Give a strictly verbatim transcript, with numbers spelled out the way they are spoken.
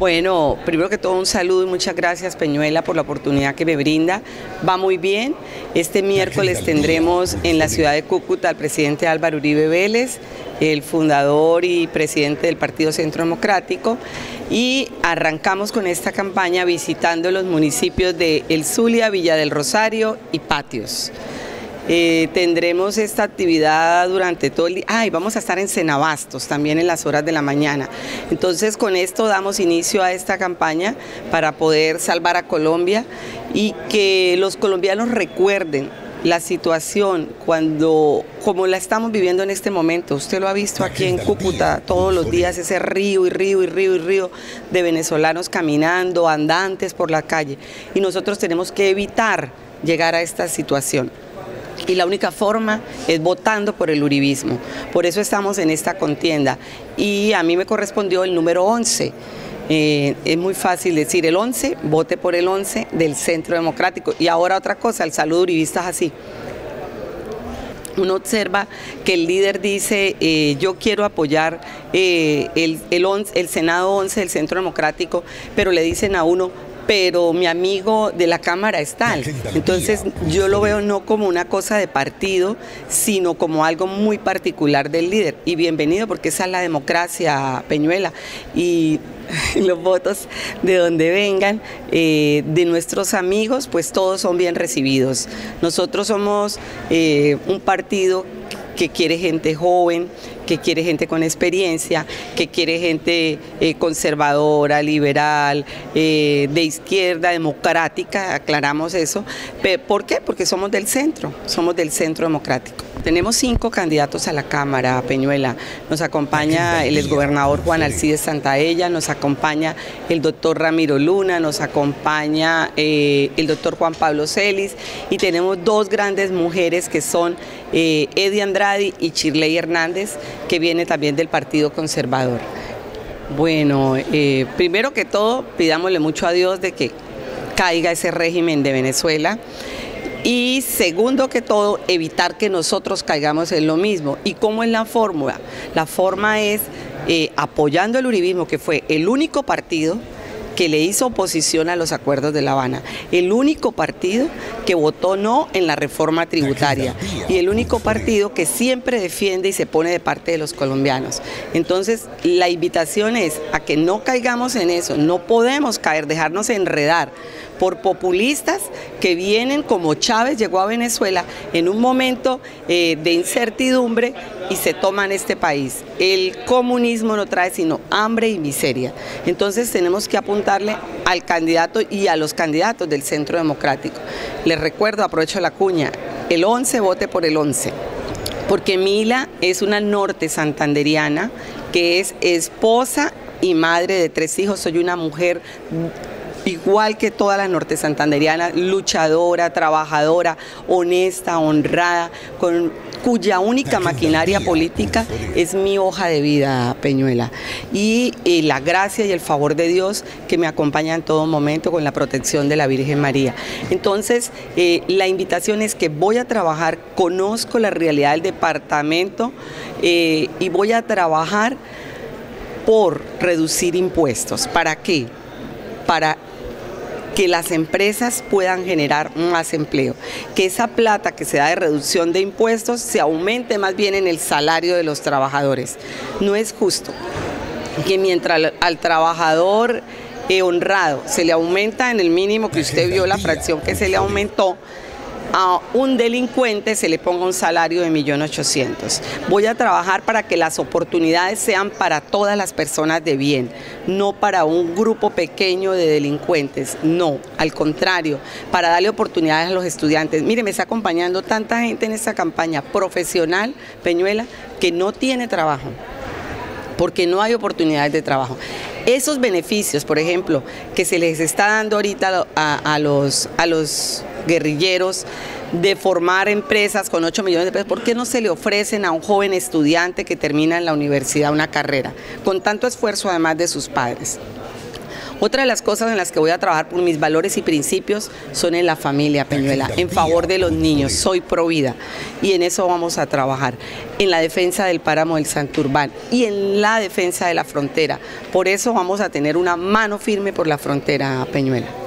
Bueno, primero que todo un saludo y muchas gracias, Peñuela, por la oportunidad que me brinda. Va muy bien. Este miércoles tendremos en la ciudad de Cúcuta al presidente Álvaro Uribe Vélez, el fundador y presidente del Partido Centro Democrático, y arrancamos con esta campaña visitando los municipios de El Zulia, Villa del Rosario y Patios. Eh, tendremos esta actividad durante todo el día. Ah, y vamos a estar en Cenabastos también en las horas de la mañana. Entonces con esto damos inicio a esta campaña para poder salvar a Colombia y que los colombianos recuerden la situación cuando, como la estamos viviendo en este momento. Usted lo ha visto aquí en Cúcuta todos los días, ese río y río y río y río de venezolanos caminando, andantes por la calle. Y nosotros tenemos que evitar llegar a esta situación. Y la única forma es votando por el uribismo. Por eso estamos en esta contienda. Y a mí me correspondió el número once. Eh, es muy fácil decir el once, vote por el once del Centro Democrático. Y ahora otra cosa, el saludo uribista es así. Uno observa que el líder dice, eh, yo quiero apoyar eh, el, el, once, el Senado once del Centro Democrático, pero le dicen a uno, pero mi amigo de la Cámara es tal. Entonces yo lo veo no como una cosa de partido, sino como algo muy particular del líder. Y bienvenido, porque esa es la democracia, Peñuela. Y los votos de donde vengan, eh, de nuestros amigos, pues todos son bien recibidos. Nosotros somos eh, un partido que quiere gente joven, que quiere gente con experiencia, que quiere gente eh, conservadora, liberal, eh, de izquierda, democrática, aclaramos eso. ¿Por qué? Porque somos del centro, somos del Centro Democrático. Tenemos cinco candidatos a la Cámara, Peñuela. Nos acompaña el exgobernador Juan Alcides Santaella, nos acompaña el doctor Ramiro Luna, nos acompaña eh, el doctor Juan Pablo Celis, y tenemos dos grandes mujeres que son eh, Eddie Andrade y Shirley Hernández, que viene también del Partido Conservador. Bueno, eh, primero que todo, pidámosle mucho a Dios de que caiga ese régimen de Venezuela. Y segundo que todo, evitar que nosotros caigamos en lo mismo. ¿Y cómo es la fórmula? La forma es eh, apoyando el uribismo, que fue el único partido que le hizo oposición a los acuerdos de La Habana, el único partido que votó no en la reforma tributaria y el único partido que siempre defiende y se pone de parte de los colombianos. Entonces la invitación es a que no caigamos en eso, no podemos caer, dejarnos enredar por populistas que vienen, como Chávez llegó a Venezuela en un momento eh, de incertidumbre y se toman este país. El comunismo no trae sino hambre y miseria. Entonces tenemos que apuntarle al candidato y a los candidatos del Centro Democrático. Les recuerdo, aprovecho la cuña, el once, vote por el once, porque Mila es una norte santanderiana que es esposa y madre de tres hijos. Soy una mujer igual que todas las norte santanderianas, luchadora, trabajadora, honesta, honrada, con cuya única maquinaria política es mi hoja de vida, Peñuela, y eh, la gracia y el favor de Dios que me acompaña en todo momento, con la protección de la Virgen María. Entonces, eh, la invitación es que voy a trabajar, conozco la realidad del departamento eh, y voy a trabajar por reducir impuestos. ¿Para qué? Para que las empresas puedan generar más empleo, que esa plata que se da de reducción de impuestos se aumente más bien en el salario de los trabajadores. No es justo que mientras al, al trabajador eh, honrado se le aumenta en el mínimo que usted vio la fracción que se le aumentó, a un delincuente se le ponga un salario de un millón ochocientos mil. Voy a trabajar para que las oportunidades sean para todas las personas de bien, no para un grupo pequeño de delincuentes, no, al contrario, para darle oportunidades a los estudiantes. Mire, me está acompañando tanta gente en esta campaña profesional, Peñuela, que no tiene trabajo, porque no hay oportunidades de trabajo. Esos beneficios, por ejemplo, que se les está dando ahorita a, a, los, a los guerrilleros de formar empresas con ocho millones de pesos, ¿por qué no se le ofrecen a un joven estudiante que termina en la universidad una carrera, con tanto esfuerzo además de sus padres? Otra de las cosas en las que voy a trabajar por mis valores y principios son en la familia, Peñuela, en favor de los niños. Soy pro vida y en eso vamos a trabajar, en la defensa del páramo del Santurbán y en la defensa de la frontera. Por eso vamos a tener una mano firme por la frontera, Peñuela.